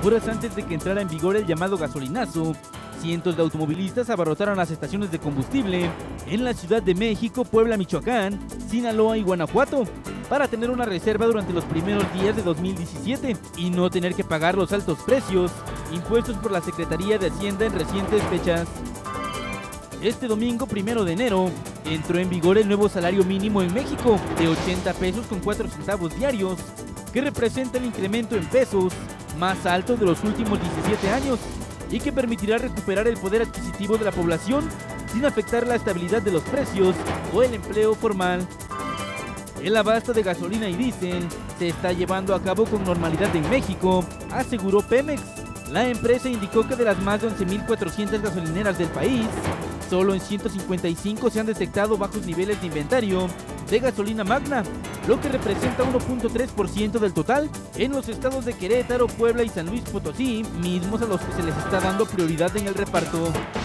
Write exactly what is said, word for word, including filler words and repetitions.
Horas antes de que entrara en vigor el llamado gasolinazo, cientos de automovilistas abarrotaron las estaciones de combustible en la Ciudad de México, Puebla, Michoacán, Sinaloa y Guanajuato para tener una reserva durante los primeros días de dos mil diecisiete y no tener que pagar los altos precios impuestos por la Secretaría de Hacienda en recientes fechas. Este domingo primero de enero entró en vigor el nuevo salario mínimo en México de ochenta pesos con cuatro centavos diarios, que representa el incremento en pesos más alto de los últimos diecisiete años y que permitirá recuperar el poder adquisitivo de la población sin afectar la estabilidad de los precios o el empleo formal. El abasto de gasolina y diésel se está llevando a cabo con normalidad en México, aseguró Pemex. La empresa indicó que de las más de once mil cuatrocientas gasolineras del país, solo en ciento cincuenta y cinco se han detectado bajos niveles de inventario de gasolina magna, lo que representa uno punto tres por ciento del total en los estados de Querétaro, Puebla y San Luis Potosí, mismos a los que se les está dando prioridad en el reparto.